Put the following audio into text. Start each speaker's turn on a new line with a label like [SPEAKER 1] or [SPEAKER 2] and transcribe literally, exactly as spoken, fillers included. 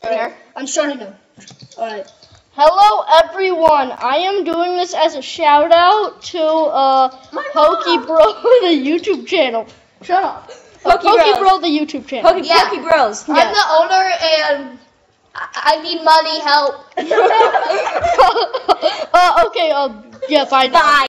[SPEAKER 1] Right.
[SPEAKER 2] I'm starting now.
[SPEAKER 1] Alright.
[SPEAKER 2] Hello, everyone. I am doing this as a shout out to uh, Pokey Bro, the YouTube channel.
[SPEAKER 1] Shut up.
[SPEAKER 2] Uh,
[SPEAKER 3] Pokey
[SPEAKER 2] Pokey
[SPEAKER 3] Bros.
[SPEAKER 2] Bro, the YouTube channel.
[SPEAKER 3] Pokey,
[SPEAKER 1] Yeah.
[SPEAKER 3] Pokey Bros.
[SPEAKER 1] I'm
[SPEAKER 2] Yeah.
[SPEAKER 1] the owner and I, I need money help.
[SPEAKER 2] uh, okay. Uh, yeah. Bye. now.
[SPEAKER 3] Bye.